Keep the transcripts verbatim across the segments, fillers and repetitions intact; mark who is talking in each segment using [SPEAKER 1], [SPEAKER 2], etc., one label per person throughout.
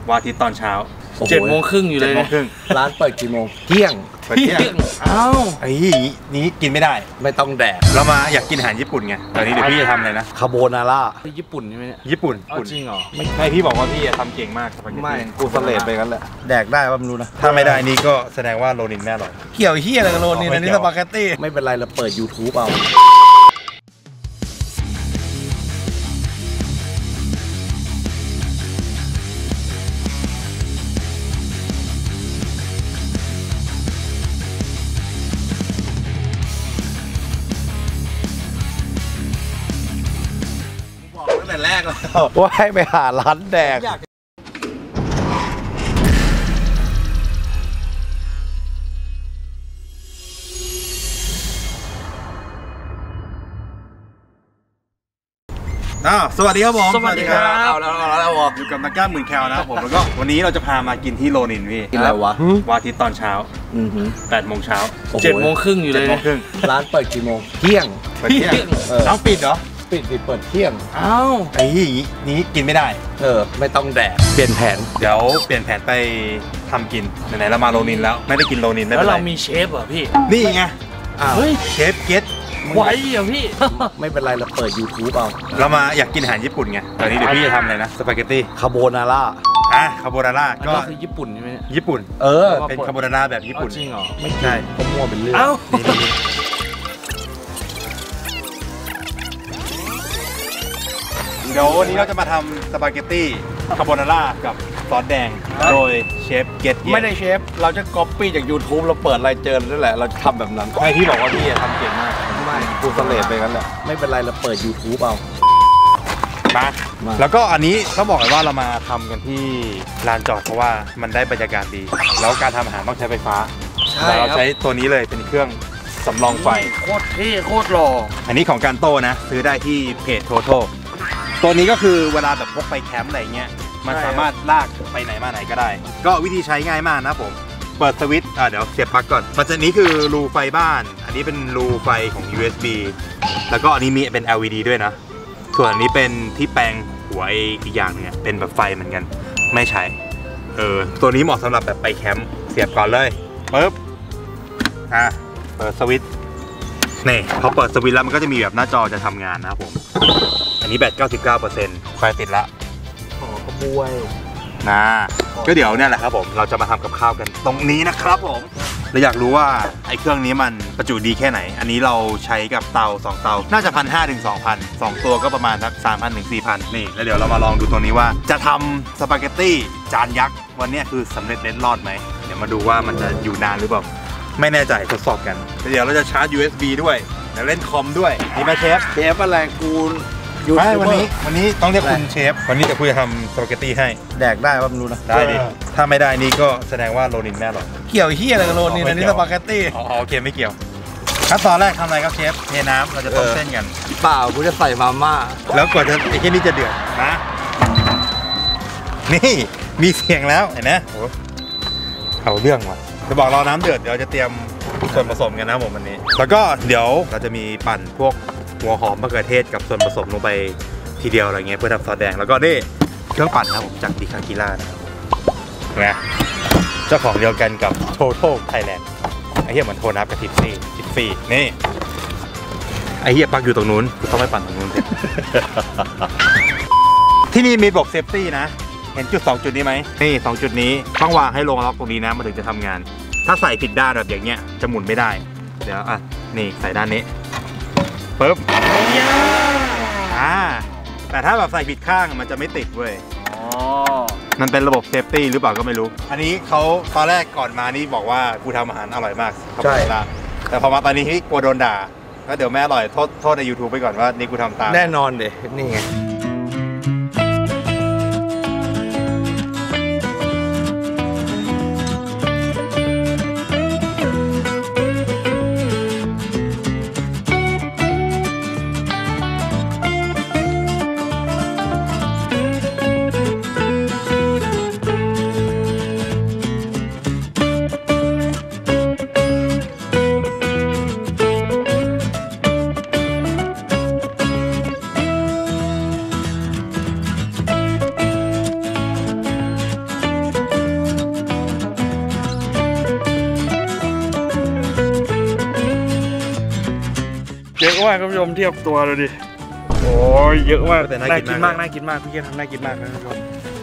[SPEAKER 1] วันอาทิตย์ตอนเช้า
[SPEAKER 2] เจ็ดโมงครึ่งอยู่เลยนะ
[SPEAKER 3] ร้านเปิดกี่โมงเที่ยง
[SPEAKER 1] เปิดเที่ยงอ้าวไอ้นี้กินไม่ได้
[SPEAKER 3] ไม่ต้องแดก
[SPEAKER 1] เรามาอยากกินอาหารญี่ปุ่นไงตอนนี้เดี๋ยวพี่จะทำอะไรนะ
[SPEAKER 3] คาโบนาร่า
[SPEAKER 2] ญี่ปุ่นใช่ไหมเนี่ย
[SPEAKER 1] ญี่ปุ่น
[SPEAKER 2] จริงเหรอ
[SPEAKER 1] ไม่ใช่พี่บอกว่าพี่จะทำเก่งมาก
[SPEAKER 3] ไม่กูสเลดไปกันแหละแดกได้ว่าไม่รู้นะ
[SPEAKER 1] ถ้าไม่ได้นี่ก็แสดงว่าโรนินแม่อร่อย
[SPEAKER 3] เกี่ยวเฮียอะไรกับโรนินอันนี้สปาเกตตี้ไม่เป็นไรเราเปิด ยูทูบ เอา
[SPEAKER 1] แต่แรกเลย
[SPEAKER 3] ว่าให้ไปหาร้านแดก
[SPEAKER 1] อ้าวสวัสดีครับผม
[SPEAKER 2] สวัสดีครับ
[SPEAKER 1] เอาแล้วเอาแล้วอยู่กับนักกล้ามหมื่นแคลนะครับผมแล้วก็วันนี้เราจะพามากินที่โรนินพี่
[SPEAKER 3] กินอะไรวะ
[SPEAKER 1] วันอาทิตย์ตอนเช้าแปดโมงเช้า
[SPEAKER 2] เจ็ดโมงครึ่งอยู่เลยนะ
[SPEAKER 3] ร้านเปิดกี่โมงเที่ยง
[SPEAKER 1] เปิดเที่ยงต้องปิดเหรอ
[SPEAKER 3] ปิดปิดเปิดเที่ยง
[SPEAKER 1] อ้าวไอ้นี้กินไม่ได้
[SPEAKER 3] เออไม่ต้องแดกเปลี่ยนแผน
[SPEAKER 1] เดี๋ยวเปลี่ยนแผนไปทำกินไหนๆเรามาโรนินแล้วไม่ได้กินโรนินไม่เป็นไร
[SPEAKER 2] แล้วเรามีเชฟเหรอพี่
[SPEAKER 1] นี่ไง
[SPEAKER 2] เฮ้ย
[SPEAKER 1] เชฟเก็ต
[SPEAKER 2] ไหวเหรอพี่
[SPEAKER 3] ไม่เป็นไรเราเปิด ยูทูบ เอา
[SPEAKER 1] เรามาอยากกินอาหารญี่ปุ่นไงตอนนี้เดี๋ยวพี่จะทำอะไรนะสปาเกตตี้
[SPEAKER 3] คาโบนาร่า
[SPEAKER 1] อ่ะคาโบนาร่า
[SPEAKER 2] ก็คือญี่ปุ่นใช่ไหม
[SPEAKER 1] ญี่ปุ่น
[SPEAKER 3] เออ
[SPEAKER 1] เป็นคาโบนาร่าแบบญี่ปุ่น
[SPEAKER 2] จริงเหรอ
[SPEAKER 3] ไม่ใช่เขามั่วเป็นเรื่อง
[SPEAKER 1] เอ้าเดี๋ยววันนี้เราจะมาทำสปาเกตตี้คาโบนาร่ากับซอสแดงโดยเชฟเกต
[SPEAKER 3] ไม่ได้เชฟเราจะก๊อปปี้จาก ยูทูบ เราเปิดอะไรเจอนั่นแหละเราจะทำแบบนั้น
[SPEAKER 1] ไอ้ที่บอกว่าพี่จะทำเก่งมาก
[SPEAKER 3] ไม่กูสเลดไปกันแหละไม่เป็นไรเราเปิด ยูทูบ เอา
[SPEAKER 1] มาแล้วก็อันนี้ต้องบอกเลยว่าเรามาทำกันที่ลานจอดเพราะว่ามันได้บรรยากาศดีแล้วการทำอาหารต้องใช้ไฟฟ้าแต่เราใช้ตัวนี้เลยเป็นเครื่องสำรองไฟ
[SPEAKER 2] โคตรเท่โคตรหล่อ
[SPEAKER 1] อันนี้ของการโต้นะซื้อได้ที่เพจโทโต้ตัวนี้ก็คือเวลาแบบพกไปแคมป์อะไรเงี้ยมันสามารถลากไปไหนมาไหนก็ได้ก็วิธีใช้ง่ายมากนะผมเปิดสวิตช์อ่ะเดี๋ยวเสียบปลั๊กก่อนมันจะนี้คือรูไฟบ้านอันนี้เป็นรูไฟของ ยู เอส บี แล้วก็อันนี้มีเป็น แอล อี ดี ด้วยนะส่วนอันนี้เป็นที่แปลงหัวอีกอย่างนึงเป็นแบบไฟเหมือนกันไม่ใช้เออตัวนี้เหมาะสำหรับแบบไปแคมป์เสียบก่อนเลยปึ๊บอ่ะเปิดสวิตช์นี่พอเปิดสวิตช์แล้วมันก็จะมีแบบหน้าจอจะทำงานนะครับผมอันนี้แบต เก้าสิบเก้าเปอร์เซ็นต์ ไฟติดละ
[SPEAKER 3] ขอกระบวย
[SPEAKER 1] นะก็เดี๋ยวเนี่ยแหละครับผมเราจะมาทำกับข้าวกันตรงนี้นะครับผมเราอยากรู้ว่าไอ้เครื่องนี้มันประจุดีแค่ไหนอันนี้เราใช้กับเตาสองเตาน่าจะพันห้าถึงสองพันสองตัวก็ประมาณสักสามพันถึงสี่พันนี่แล้วเดี๋ยวเรามาลองดูตัวนี้ว่าจะทำสปาเกตตี้จานยักษ์วันนี้คือสำเร็จเล็ดรอดไหมเดี๋ยวมาดูว่ามันจะอยู่นานหรือเปล่าไม่แน่ใจทดสอบกันเดี๋ยวเราจะชาร์จ ยู เอส บี ด้วยแล้วเล่นคอมด้วยนี่มาเชฟ
[SPEAKER 3] เชฟอะไรกู
[SPEAKER 1] ไม่วันนี้วันนี้ต้องเรียกคุณเชฟวันนี้จะคุยจะทำสปาเกตตี้ให้
[SPEAKER 3] แดกได้ว่าไม่รู้นะ
[SPEAKER 1] ได้ดิถ้าไม่ได้นี่ก็แสดงว่าโรนินแม่อร่อย
[SPEAKER 3] เกี่ยวเฮียอะไรกับโรนินอันนี้สปาเกตตี้
[SPEAKER 1] อ๋อโอเคไม่เกี่ยวขั้นตอนแรกทำอะไรครับเชฟเทน้ำเราจะต้มเส้นกัน
[SPEAKER 3] เปล่ากูจะใส่มาม่า
[SPEAKER 1] แล้วก่อนจะไอ้แค่นี้จะเดือดนะนี่มีเสียงแล้วเห็นไหมโอ้เอาเรื่องว่ะจะบอกรอน้ำเดือดเดี๋ยวจะเตรียมส่วนผสมกันนะผมวันนี้แล้วก็เดี๋ยวเราจะมีปั่นพวกหัวหอมมะเขือเทศกับส่วนผสมลงไปทีเดียวอะไรเงี้ยเพื่อทำซอสแดงแล้วก็นี่เครื่องปั่นนะผมจากดิคากิล่านะครับนะเจ้าของเดียวกันกับโทโต้ไทยแลนด์ไอ้เหี้ยเหมือนโทนับกับทิฟฟี่ทิฟฟี่นี่ไอ้เหี้ยปักอยู่ตรงนู้นเขาไม่ปั่นตรงนู้น ที่นี่มีระบบเซฟตี้นะเห็นจุดสองจุดนี้ไหมนี่สองจุดนี้ต้องวางให้ลงล็อกตรงนี้นะมันถึงจะทำงานถ้าใส่ผิดด้านแบบอย่างเงี้ยจะหมุนไม่ได้เดี๋ยวอ่ะนี่ใส่ด้านนี้ปึ๊บอ่าแต่ถ้าแบบใส่ผิดข้างมันจะไม่ติดเว้ยอ๋อมันเป็นระบบเซฟตี้หรือเปล่าก็ไม่รู้อันนี้เขาตอนแรกก่อนมานี่บอกว่ากูทำอาหารอร่อยมาก
[SPEAKER 3] ใช่
[SPEAKER 1] แต่พอมาตอนนี้กลัวโดนด่าก็เดี๋ยวแม่อร่อยโทษโทษใน ยูทูบ ไปก่อนว่านี่กูทำตาม
[SPEAKER 3] แน่นอนเด็นี่ไง
[SPEAKER 2] มากท่านผู้ชมเทียบตัวดูดิโอ้ยเยอะมาก
[SPEAKER 1] แต่น่า
[SPEAKER 2] น่า
[SPEAKER 1] กิ
[SPEAKER 2] กิ
[SPEAKER 1] น
[SPEAKER 2] น
[SPEAKER 1] มาม
[SPEAKER 2] าก กน่ากินมากพี่เกศทำน่ากินมากนะท่านผู้ชม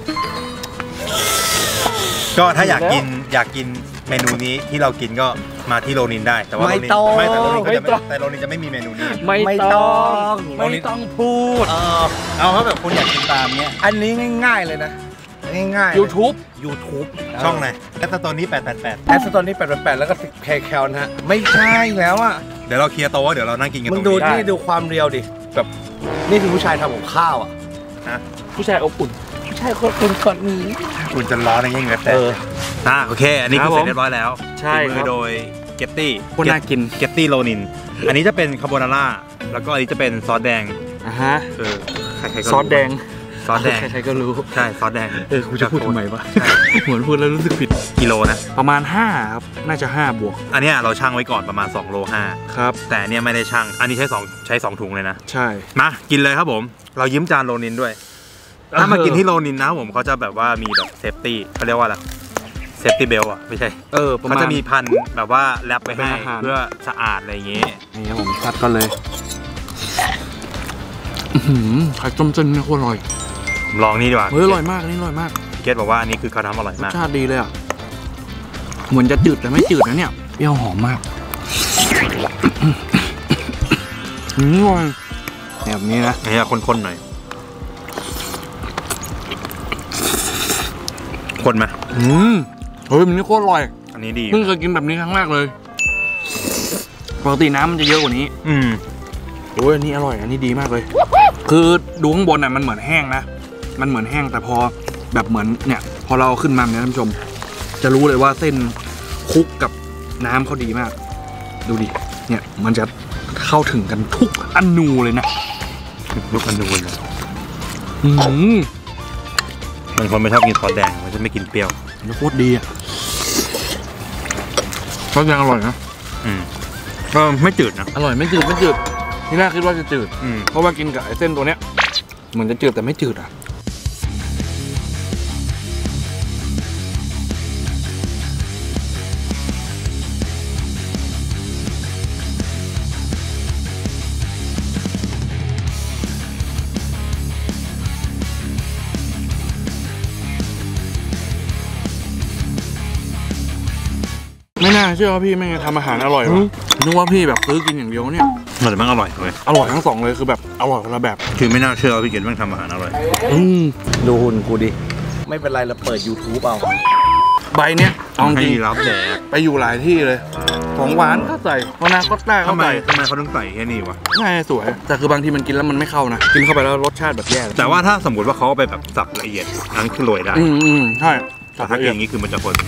[SPEAKER 1] ก็ถ้าอยากกินอยากกินเมนูนี้ที่เรากินก็มาที่โรนินได้แต่ว่าโรนินไม่แต่โรนินก็จะไม่แต่โรนินจะไม่มีเมนูนี้
[SPEAKER 2] ไม่ต้องไม่ต้องพูด
[SPEAKER 1] เออเอาถ้าแบบคุณอยากกินตามเนี้ย
[SPEAKER 3] อันนี้ง่ายๆเลยนะง่ายๆ
[SPEAKER 2] YouTube
[SPEAKER 3] YouTube
[SPEAKER 1] ช่องไหนแอปตัวนี้แปดแปดแปด
[SPEAKER 3] แอสตอนนี้แปดแปดแปดแล้วก็แคแคลนะฮะไม่ใช่แล้วอ่ะ
[SPEAKER 1] เดี๋ยวเราเคลียร์โต๊ะเดี๋ยวเรานั่งกินกันต
[SPEAKER 3] มึ
[SPEAKER 1] รง ง
[SPEAKER 3] ดู
[SPEAKER 1] นี้
[SPEAKER 3] นี่ดูความเรียวดิแบบนี่คือผู้ชายทำกับข้าวอ่ะ
[SPEAKER 2] ผู้ชายอบอุ่น
[SPEAKER 3] ใช่คนคนคนนี้
[SPEAKER 1] คุณจะร้อนอะไรเงี้ยเหงื่อแตก
[SPEAKER 3] เออ
[SPEAKER 1] อ่ะโอเค อันนี้คือ
[SPEAKER 2] ครับ
[SPEAKER 1] เสร็
[SPEAKER 2] ผม
[SPEAKER 1] จเรียบร้อยแล้ว
[SPEAKER 2] ใช่
[SPEAKER 1] ฝีมื
[SPEAKER 2] ครั
[SPEAKER 1] อบ โดยเกตตี้
[SPEAKER 2] โคตรน่ากิน
[SPEAKER 1] เกตตี้โรนินอันนี้จะเป็นคาโบนาร่าแล้วก็อันนี้จะเป็นซอสแดง
[SPEAKER 2] อ่ะฮะ
[SPEAKER 1] เออใครๆก็รู้
[SPEAKER 2] ซอสแดง
[SPEAKER 1] ซอสแดง
[SPEAKER 2] ใครๆก็รู้
[SPEAKER 1] ใช่ซอสแดง
[SPEAKER 2] เออกูจะพูดทำไมวะเหมือนพูดแล้วรู้สึกผิด
[SPEAKER 1] กิโลนะ
[SPEAKER 2] ประมาณห้าครับน่าจะห้าบวก
[SPEAKER 1] อันเนี้ยเราชั่งไว้ก่อนประมาณสองโลห้า
[SPEAKER 2] ครับ
[SPEAKER 1] แต่อันเนี้ยไม่ได้ชั่งอันนี้ใช้สองใช้สองถุงเลยนะ
[SPEAKER 2] ใช่
[SPEAKER 1] มากินเลยครับผม เรายิ้มจานโรนินด้วย ถ้ามากินที่โรนินนะผมเขาจะแบบว่ามีแบบเซฟตี้เขาเรียกว่าอะไรเซฟตี้เบลอ่ะไม่ใช่
[SPEAKER 2] เออประมา
[SPEAKER 1] เขา
[SPEAKER 2] ณ
[SPEAKER 1] จะมีพันแบบว่าแรปไปให้
[SPEAKER 2] เป็นอาหาร
[SPEAKER 1] เพื่อสะอาดอะไรอย่างงี้
[SPEAKER 2] นี่ครับผมตัดกันเลยอื้อหือไข่ต้มเส้นนี่โคตรอร่อย
[SPEAKER 1] ผมลองนี่ดีกว่า
[SPEAKER 2] เฮ้ยอร่อยมากอันนี่อร่อยมาก
[SPEAKER 1] พี่เกตบอกว่าอันนี้คือเขาทำอร่อย
[SPEAKER 2] รส
[SPEAKER 1] มาก
[SPEAKER 2] ชาติดีเลยอ่ะเหมือนจะจืดแต่ไม่จืดนะเนี่ยเปรี้ยวหอมมากอืมอร่อยแบบนี้นะ
[SPEAKER 1] อันนี้ข้นๆหน่อยคนไหม
[SPEAKER 2] อืมเฮ้ยมันนี่โคตรอร่อย
[SPEAKER 1] อันนี้ดี
[SPEAKER 2] เพิ่งเคยกินแบบนี้ครั้งแรกเลยปกติน้ำมันจะเยอะกว่านี้
[SPEAKER 1] อืม
[SPEAKER 2] โอ้ยอันนี้อร่อย อันนี้ดีมากเลย คือดูข้างบนอ่ะมันเหมือนแห้งนะ มันเหมือนแห้งแต่พอแบบเหมือนเนี่ย พอเราขึ้นมาเนี่ยท่านผู้ชม จะรู้เลยว่าเส้นคลุกกับน้ำเขาดีมาก ดูดิ เนี่ยมันจะเข้าถึงกันทุกอนูเลยนะ
[SPEAKER 1] ลูกอันนูนนะ
[SPEAKER 2] อืม
[SPEAKER 1] บางคนไม่ชอบกินซอสแดงมันจะไม่กินเปรี้ยว
[SPEAKER 2] มันโคตรดีอ่ะก็ยังอร่อยนะ
[SPEAKER 1] อืมก็ไม่จืดนะ
[SPEAKER 2] อร่อยไม่จืดไม่จืดที่แรกคิดว่าจะจืด
[SPEAKER 1] อืม
[SPEAKER 2] เพราะว่ากินกับไอ้เส้นตัวเนี้ยเหมือนจะจืดแต่ไม่จืดอ่ะ ไม่น่าเชื่อว่าพี่ไม่งจะทำอาหารอร่อยวะนึกว่าพี่แบบซื้อกินอย่างเดียวเนี่ย
[SPEAKER 1] แต่มันอร่อยเลย
[SPEAKER 2] อร่อยทั้งสองเลยคือแบบอร่อยคนละแบบ
[SPEAKER 1] คือไม่น่าเชื่อว่าพี่เกดแม่งทำอาหารอร่อย
[SPEAKER 2] อืม
[SPEAKER 3] ดูหุ่นกูดิไม่เป็นไรเราเปิด YouTube เอา
[SPEAKER 2] ใบเนี้ยเอาจ
[SPEAKER 1] ให้
[SPEAKER 2] ริง
[SPEAKER 1] รับแดก
[SPEAKER 2] ไปอยู่หลายที่เลย ของหวานก็ใส่พนาคอตต้าก็
[SPEAKER 1] ทำไม
[SPEAKER 2] ใส่
[SPEAKER 1] ทำไมเขาต้องใส่แค่นี้วะ
[SPEAKER 2] ง่ายสวย แต่คือบางทีมันกินแล้วมันไม่เข้านะ กินเข้าไปแล้วรสชาติแบบแย่
[SPEAKER 1] แต่ว่าถ้าสมมติว่าเขาเอาไปแบบสับละเอียดอันนั้นคือโรยได้
[SPEAKER 2] อืมอืมใช่
[SPEAKER 1] แต่ถ้ากินอย่างนี้คือมันจะคน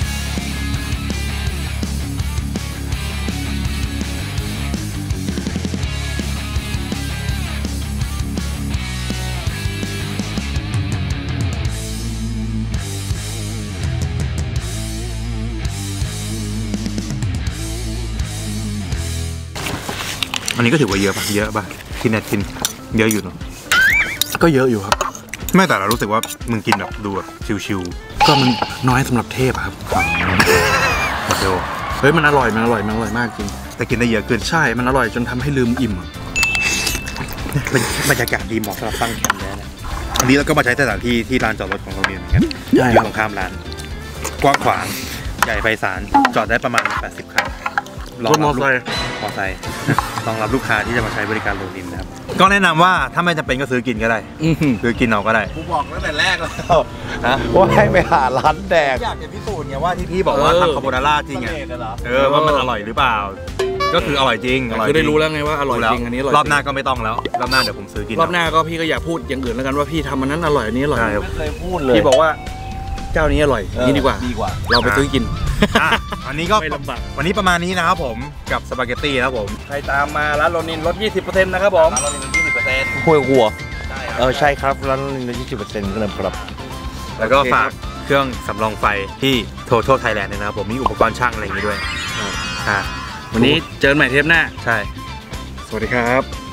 [SPEAKER 1] อันนี้ก็ถือว่าเยอะป่ะเยอะป่ะกินเนี่ยกินเยอะอยู่เนาะ
[SPEAKER 2] ก็เยอะอยู่ครับ
[SPEAKER 1] ไม่แต่เรารู้สึกว่ามึงกินแบบดูแบบชิว
[SPEAKER 2] ก็มันน้อยสำหรับเทพอะครับ
[SPEAKER 1] ๆหมดเดียว
[SPEAKER 2] เฮ้ยมันอร่อยมันอร่อยมันอร่อยมากจริง
[SPEAKER 1] แต่กินได้เยอะขึ้น
[SPEAKER 2] ใช่ มันอร่อยจนทำให้ลืมอิ่มอะ
[SPEAKER 1] บรรยากาศดีเหมาะสำหรับตั้งแคมป์แล้วนะอันนี้เราก็มาใช้สถานที่ที่ลานจอดรถของโรงเรียนเหมือนกัน
[SPEAKER 2] ใช่
[SPEAKER 1] อ
[SPEAKER 2] ค
[SPEAKER 1] ยู่
[SPEAKER 2] รับ
[SPEAKER 1] ตรงข้ามร้านกว้างขวางใหญ่ไพศาลจอดได้ประมาณแปดสิบคัน
[SPEAKER 2] รถมอเตอร์ไซค์
[SPEAKER 1] มอไซค์ รองรับลูกค้าที่จะมาใช้บริการโรนินนะครับก็แนะนำว่าถ้าไม่จำเป็นก็ซื้อกินก็ได้
[SPEAKER 2] อื้อหือ
[SPEAKER 1] ซื้อกินเอาก็ได้
[SPEAKER 3] กูบอกตั้งแต่แรกแล้ว
[SPEAKER 1] นะ
[SPEAKER 3] ว่าให้ไปหาร้านแดก
[SPEAKER 1] อยากจะพิสูจน์ไงว่าที่พี่บอกว่าทำคาโบนาร่าจริงอ่ะ
[SPEAKER 3] เหรอ
[SPEAKER 1] เออว่ามันอร่อยหรือเปล่า ก็คืออร่อยจริงอร่อย
[SPEAKER 2] คือ
[SPEAKER 1] จ
[SPEAKER 2] ได้
[SPEAKER 1] ริง
[SPEAKER 2] รู้แล้วไงว่าอร่อยจริงอันนี้อร่อย
[SPEAKER 1] รอบหน้า
[SPEAKER 2] จ
[SPEAKER 1] ก็ไม่ต้องแล้วรอบหน้าเดี๋ยวผมซื้อกิน
[SPEAKER 2] งรอบหน้าก็พี่ก็อย่าพูดอย่างอื่นแล้วกันว่าพี่ทำอันนั้นอร่อยอันนี้อร่อย
[SPEAKER 1] ใช่ครับ
[SPEAKER 3] ไม่เคยพูดเลย
[SPEAKER 2] พี่บอกว่าเจ้านี้อร่อยนี่ดีกว่า
[SPEAKER 3] ดีกว่า
[SPEAKER 2] เราไปซื้อกิน
[SPEAKER 1] อ่ะวันนี้ก็
[SPEAKER 2] ไม่ลำบาก
[SPEAKER 1] วันนี้ประมาณนี้นะครับผมกับสปาเกตตี้นะครับผม
[SPEAKER 2] ใครตามมาร้านโรนินลด ยี่สิบเปอร์เซ็นต์ นะครับผม
[SPEAKER 1] ร้านเราเป็นยี่สิบเปอร์เซ็นต์
[SPEAKER 3] หัวหัว
[SPEAKER 1] ใช่ครั
[SPEAKER 3] เออใช่ครับร้านนี้ยี่สิบเปอร์เซ็นต์ก็เลยครับ
[SPEAKER 1] แล้วก็ฝากเครื่องสำรองไฟที่ Total Thailand เนี่ยนะครับผมมีอุปกรณ์ช่างอะไรอย่างงี้ด้วยอ่า
[SPEAKER 2] วันนี้เจอกันใหม่เทปหน้า
[SPEAKER 1] ใช่
[SPEAKER 2] สวัสดีครับ